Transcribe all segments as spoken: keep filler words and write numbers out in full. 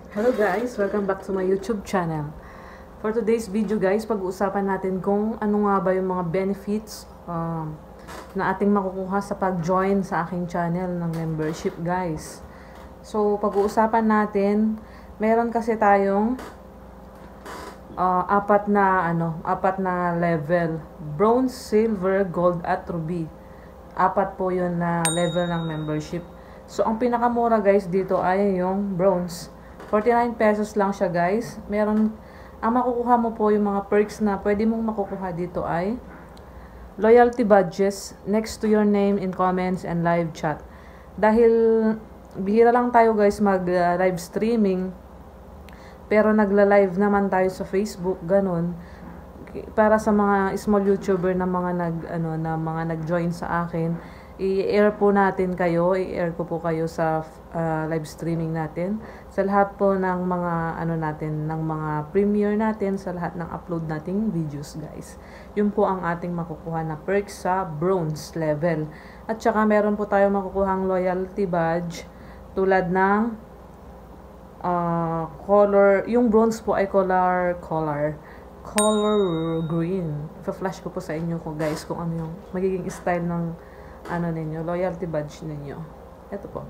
Hello guys! Welcome back to my YouTube channel. For today's video guys, pag-uusapan natin kung ano nga ba yung mga benefits um, na ating makukuha sa pag-join sa aking channel ng membership guys. So pag-uusapan natin, meron kasi tayong uh, apat na ano, apat na level. Bronze, silver, gold at ruby. Apat po yun na level ng membership. So ang pinakamura guys dito ay yung bronze. forty-nine pesos lang siya guys. Meron, ang makukuha mo po yung mga perks na pwede mong makukuha dito ay loyalty badges next to your name in comments and live chat. Dahil bihira lang tayo guys mag uh, live streaming, pero nagla-live naman tayo sa Facebook, ganun. Para sa mga small YouTuber na mga nag ano na mga nag-join sa akin, i-air po natin kayo, i-air ko po kayo sa uh, live streaming natin. Sa lahat po ng mga ano natin, ng mga premiere natin, sa lahat ng upload nating videos, guys. Yun po ang ating makukuha na perks sa bronze level. At saka meron po tayo makukuhang loyalty badge tulad ng uh, color, yung bronze po ay color color color green. Ipa-flash ko po sa inyo ko guys kung ano yung magiging style ng ano ninyo, loyalty badge ninyo. Ito po.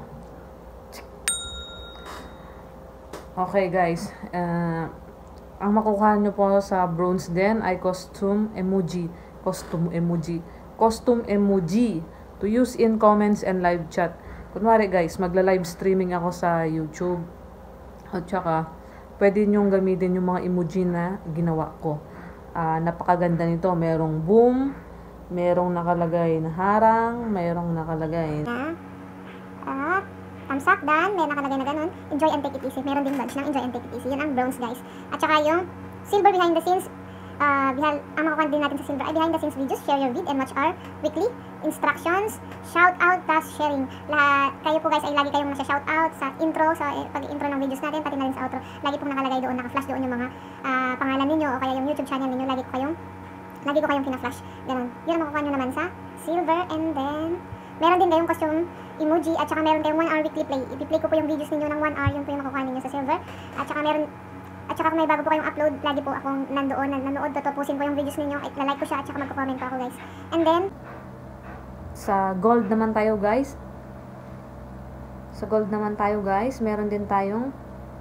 Okay guys, uh, ang makukuha nyo po sa bronze din ay costume emoji. Costume emoji. Costume emoji to use in comments and live chat. Kunwari guys, magla-live streaming ako sa YouTube. At saka, pwede nyong gamitin yung mga emoji na ginawa ko. Uh, napakaganda nito. Merong boom, merong nakalagay na harang, merong nakalagay na uh, thumbs up, dan, may nakalagay na ganun, enjoy and take it easy. Meron din badge ng enjoy and take it easy. Yun ang bronze guys. At saka yung silver behind the scenes, uh, bihal, ang makukuha din natin sa silver ay behind the scenes videos, share your vid and watch our weekly instructions, shout out, plus sharing. Lahat, kayo po guys ay lagi kayong nasa shout out sa intro, sa eh, pag-intro ng videos natin, pati na rin sa outro. Lagi pong nakalagay doon, naka-flash doon yung mga uh, pangalan ninyo o kaya yung YouTube channel ninyo. Lagi ko kayong Lagi ko kayong pina-flash. Ganun. Yun ang makukuha nyo naman sa silver. And then, meron din kayong costume emoji. At saka meron kayong one hour weekly play. I-play ko po yung videos ninyo ng one hour. Yun po yung makukuha ninyo sa silver. At saka meron, at saka kung may bago po kayong upload, lagi po akong nandoon, nanonood, tatapusin ko yung videos ninyo. I-like ko siya at saka magko-comment po ako guys. And then, sa gold naman tayo guys. Sa gold naman tayo guys. Meron din tayong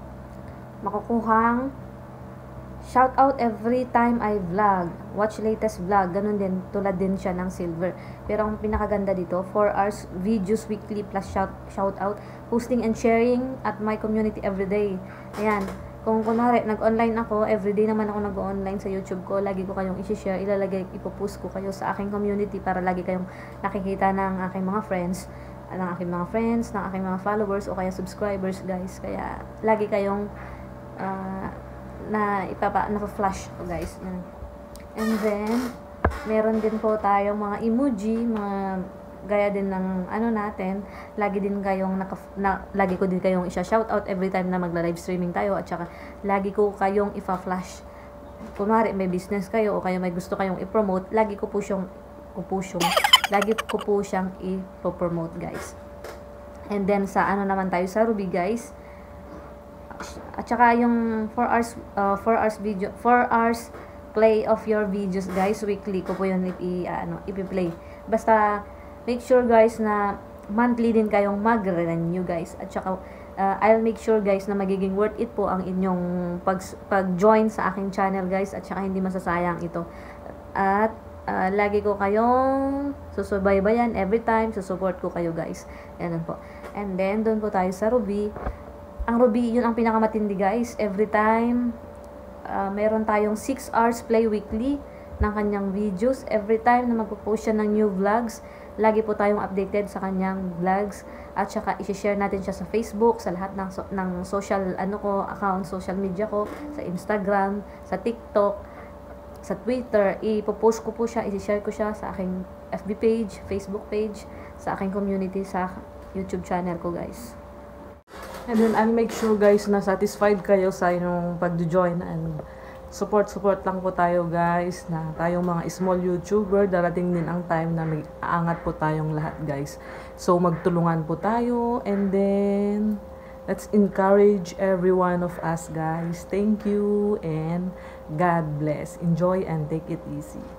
makukuhang shout out every time I vlog. Watch latest vlog. Ganun din. Tulad din siya ng silver. Pero ang pinakaganda dito, four hours videos weekly plus shout, shout out. Posting and sharing at my community everyday. Ayan. Kung kunwari, nag-online ako, everyday naman ako nag-online sa YouTube ko. Lagi ko kayong isi-share. Ilalagay, ipopost ko kayo sa aking community para lagi kayong nakikita ng aking mga friends. Ng aking mga friends, ng aking mga followers o kaya subscribers guys. Kaya lagi kayong uh, na ipapa na-flash ko guys. Yan. And then meron din po tayong mga emoji, mga gaya din ng ano natin. Lagi din kayong naka, na, lagi ko din kayong i-shout out every time na magla-live streaming tayo at saka lagi ko kayong ipa-flash. Kunwari may business kayo o kaya may gusto kayong i-promote, lagi ko po siyang ko po siyang lagi ko po siyang i-promote guys. And then sa ano naman tayo sa Ruby guys. At saka yung four hours uh, four hours video, four hours play of your videos guys, weekly ko po yun i uh, ano, ipi-play. Basta make sure guys na monthly din kayong mag-renew guys. At saka uh, I'll make sure guys na magiging worth it po ang inyong pag pag-join sa aking channel guys, at saka hindi masasayang ito. At uh, lagi ko kayong susubaybayan every time, susupport ko kayo guys. Yan po. And then doon po tayo sa Ruby. Ang Ruby, yun ang pinakamatindi guys. Every time, uh, meron tayong six hours play weekly ng kanyang videos. Every time na magpo-post siya ng new vlogs, lagi po tayong updated sa kanyang vlogs. At saka, isi-share natin siya sa Facebook, sa lahat ng, so, ng social ano ko, account, social media ko, sa Instagram, sa TikTok, sa Twitter. Ipo-post ko po siya, isi-share ko siya sa aking F B page, Facebook page, sa aking community, sa YouTube channel ko guys. And then, I'll make sure guys na satisfied kayo sa inyong pag-join and support, support lang po tayo guys na tayong mga small YouTuber. Darating din ang time na may aangat po tayong lahat guys. So, magtulungan po tayo and then Let's encourage every one of us, guys. Thank you and God bless. Enjoy and take it easy.